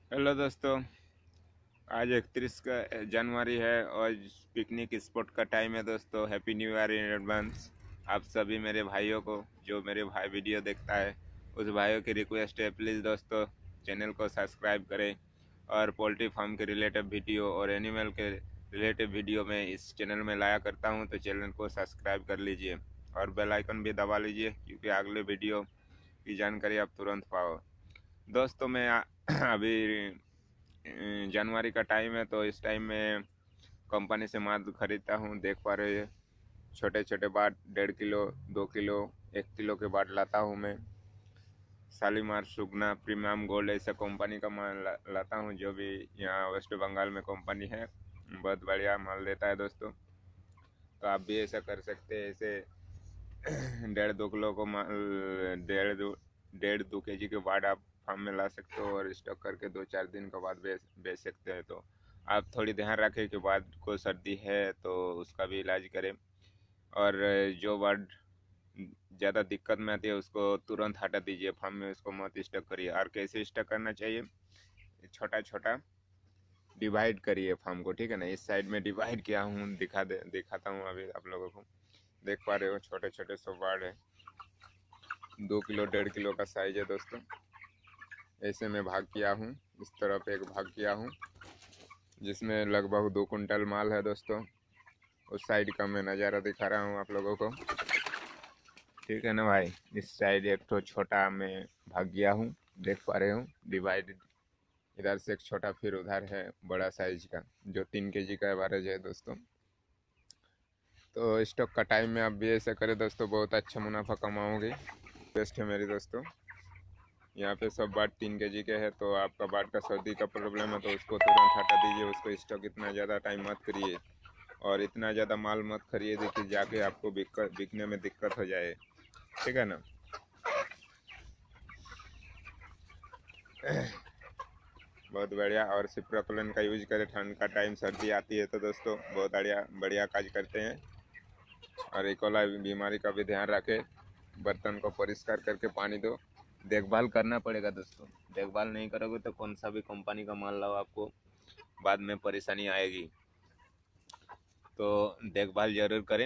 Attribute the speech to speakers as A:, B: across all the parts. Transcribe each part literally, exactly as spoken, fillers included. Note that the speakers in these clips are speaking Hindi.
A: हेलो दोस्तों। आज इकतीस का जनवरी है और पिकनिक स्पॉट का टाइम है दोस्तों। Happy new year in advance आप सभी मेरे भाइयों को। जो मेरे भाई वीडियो देखता है उस भाइयों की रिक्वेस्ट है, प्लीज़ दोस्तों चैनल को सब्सक्राइब करें और पोल्ट्री फार्म के रिलेटेड वीडियो और एनिमल के रिलेटेड वीडियो में इस चैनल में लाया करता हूं, तो चैनल को सब्सक्राइब कर लीजिए और बेल आइकन भी दबा लीजिए, क्योंकि अगले वीडियो की जानकारी आप तुरंत पाओ। दोस्तों मैं अभी जनवरी का टाइम है, तो इस टाइम में कंपनी से माल खरीदता हूँ। देख पा रहे हैं छोटे छोटे बाट, डेढ़ किलो, दो किलो, एक किलो के बाट लाता हूँ मैं। शालीमार, सुगना, प्रीमियम गोल्ड ऐसा कंपनी का माल ला, लाता हूँ। जो भी यहाँ वेस्ट बंगाल में कंपनी है, बहुत बढ़िया माल देता है दोस्तों। तो आप भी ऐसा कर सकते हैं। ऐसे डेढ़ दो किलो को माल, डेढ़ दो डेढ़ दो के जी के बाद आप फार्म में ला सकते हो और स्टॉक करके दो चार दिन के बाद बेच बेच सकते हैं। तो आप थोड़ी ध्यान रखें कि बाद को सर्दी है तो उसका भी इलाज करें, और जो बर्ड ज़्यादा दिक्कत में आती है उसको तुरंत हटा दीजिए, फार्म में उसको मत स्टॉक करिए। और कैसे स्टॉक करना चाहिए, छोटा छोटा डिवाइड करिए फार्म को, ठीक है ना। इस साइड में डिवाइड किया हूँ, दिखा दे दिखाता हूँ अभी आप लोगों को। देख पा रहे हो छोटे छोटे सब बर्ड है, दो किलो डेढ़ किलो का साइज है दोस्तों। ऐसे में भाग किया हूँ, इस तरफ एक भाग किया हूँ जिसमें लगभग दो कुंटल माल है दोस्तों। उस साइड का मैं नज़ारा दिखा रहा हूँ आप लोगों को, ठीक है ना भाई। इस साइड एक तो छोटा मैं भाग गया हूँ, देख पा रहे हूँ डिवाइड। इधर से एक छोटा, फिर उधर है बड़ा साइज का जो तीन के जी का एवरेज है दोस्तों। तो स्टॉक का टाइम में आप भी ऐसा करें दोस्तों, बहुत अच्छा मुनाफा कमाओगे। बेस्ट है मेरे दोस्तों। यहाँ पे सब बाट तीन के जी के है, तो आपका बाट का सर्दी का प्रॉब्लम है तो उसको तुरंत हटा दीजिए। उसको स्टॉक इतना ज़्यादा टाइम मत करिए और इतना ज़्यादा माल मत खरीदिए कि जाके आपको बिकने में दिक्कत हो जाए, ठीक है ना। बहुत बढ़िया। और सिप्रोक्लेन का यूज करें, ठंड का टाइम सर्दी आती है तो दोस्तों बहुत बढ़िया बढ़िया काज करते हैं। और इकोला बीमारी का भी ध्यान रखें। बर्तन को परिष्कार करके पानी दो, देखभाल करना पड़ेगा दोस्तों। देखभाल नहीं करोगे तो कौन सा भी कंपनी का माल लाओ, आपको बाद में परेशानी आएगी। तो देखभाल जरूर करें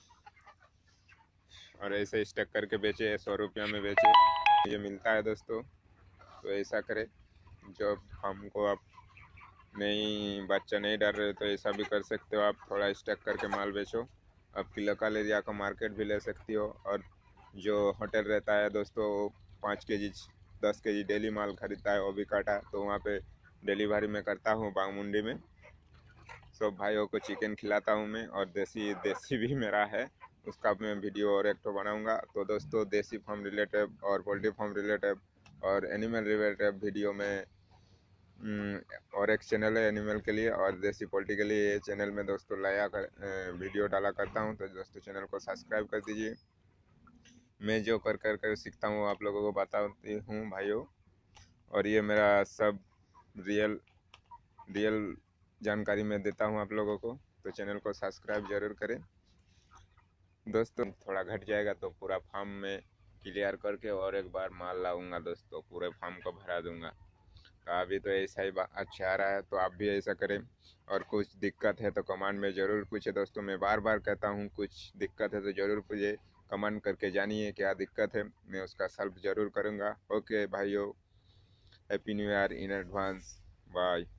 A: और ऐसे स्टक करके बेचे, सौ रुपया में बेचे, ये मिलता है दोस्तों। तो ऐसा करें। जब हमको आप नहीं बच्चा नहीं डर रहे तो ऐसा भी कर सकते हो, आप थोड़ा स्टक करके माल बेचो। आपकी लोकल एरिया का मार्केट भी ले सकती हो। और जो होटल रहता है दोस्तों, पाँच के जी दस के जी डेली माल खरीदता है, वो भी काटा, तो वहाँ पे डिलीवरी में करता हूँ बागमुंडी में। सब भाइयों को चिकन खिलाता हूँ मैं, और देसी देसी भी मेरा है, उसका मैं वीडियो और एक तो बनाऊँगा। तो दोस्तों देसी फार्म रिलेटेड और पोल्ट्री फार्म रिलेटेड और एनिमल रिलेटेड वीडियो में, और एक चैनल है एनिमल के लिए और देसी पोल्ट्री के लिए, ये चैनल में दोस्तों लाया कर वीडियो डाला करता हूँ। तो दोस्तों चैनल को सब्सक्राइब कर दीजिए। मैं जो कर कर कर सीखता हूँ आप लोगों को बताती हूँ भाइयों, और ये मेरा सब रियल रियल जानकारी मैं देता हूँ आप लोगों को। तो चैनल को सब्सक्राइब जरूर करें दोस्तों। थोड़ा घट जाएगा तो पूरा फार्म में क्लियर करके और एक बार माल लाऊंगा दोस्तों, पूरे फार्म को भरा दूंगा। तो अभी तो ऐसा ही अच्छा आ रहा है, तो आप भी ऐसा करें। और कुछ दिक्कत है तो कमेंट में ज़रूर पूछे दोस्तों। मैं बार बार कहता हूँ, कुछ दिक्कत है तो ज़रूर पूछे, कमेंट करके जानिए क्या दिक्कत है, मैं उसका सॉल्व ज़रूर करूँगा। ओके भाइयों, happy new year in advance, bye.